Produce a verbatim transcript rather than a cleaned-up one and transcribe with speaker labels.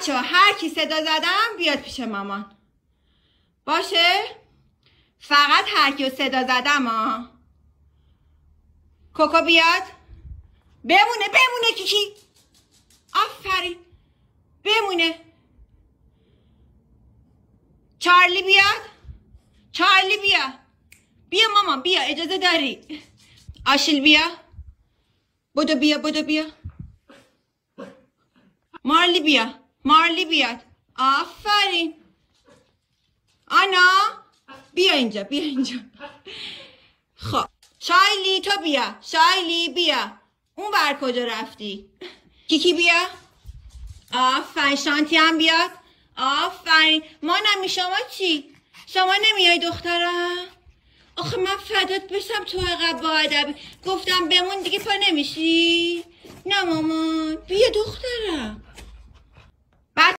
Speaker 1: چو هر کی صدا زدم بیاد پیش مامان. باشه؟ فقط هر کی صدا زدم ها. کوکو بیاد. بمونه بمونه کیکی. آفرین. بمونه. چارلی بیاد. چارلی بیا. بیا مامان بیا، اجازه داری. آشیل بیا. بدو بیا بدو بیا. مارلی بیا. مارلی بیاد. آفرین. آنا بیا اینجا بیا اینجا. خب شایلی تو بیا. شایلی بیا. اون بر کجا رفتی؟ کیکی بیا. آفرین. شانتی هم بیاد. آفرین. مانمی شما چی؟ شما نمیای دخترم؟ آخه من فدات بشم تو عقب با ادبی گفتم بمون دیگه پا نمیشی؟ نه مامان بیا دخترم.